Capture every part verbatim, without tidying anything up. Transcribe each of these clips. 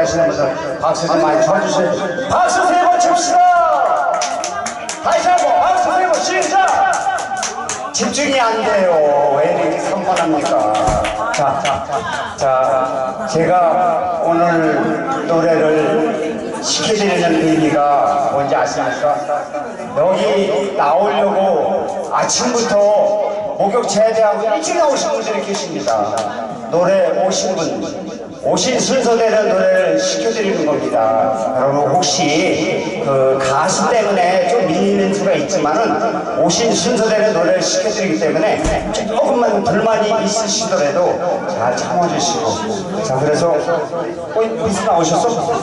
노래하시는 분들 박수 좀 많이 쳐주세요. 박수 세 번 칩시다. 다시 한번 박수 세 번 시작. 집중이 안 돼요. 왜 이렇게 산만합니까? 자, 자, 자, 제가 오늘 노래를 시켜드리는 의미가 뭔지 아십니까? 여기 나오려고 아침부터 목욕 제대하고 일찍 나오신 분들이 계십니다. 노래 오신 분, 오신 순서대로 노래를 시켜드리는 겁니다. 여러분 혹시 그 가수 때문에 좀 밀리는 수가 있지만은 오신 순서대로 노래를 시켜드리기 때문에 조금만 불만이 있으시더라도 잘 참아주시고. 자, 그래서 어, 무슨 나오셨어?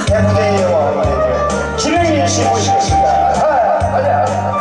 대무대와 김영민 씨 모시겠습니다. 자, 가자.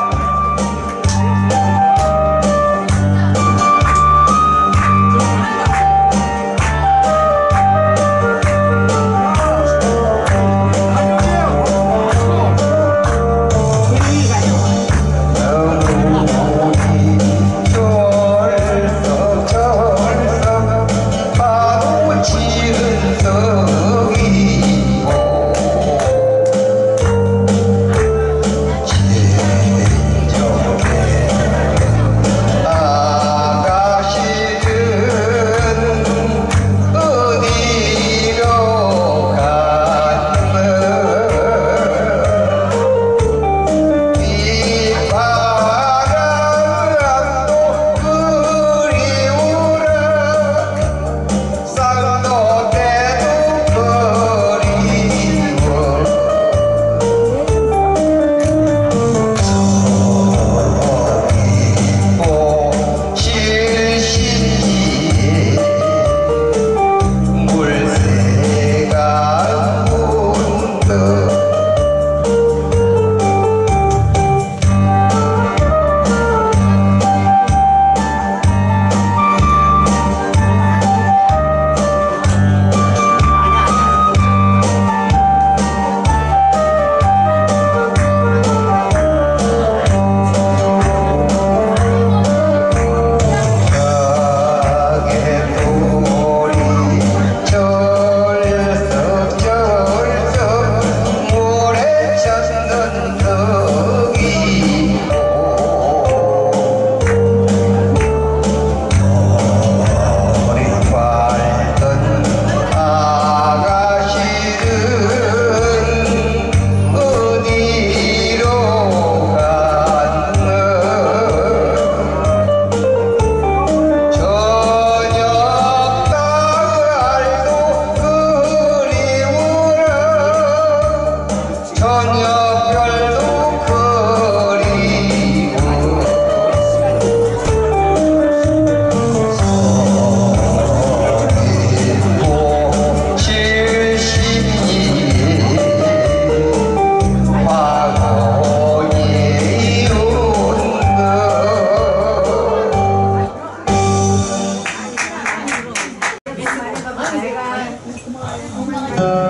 내가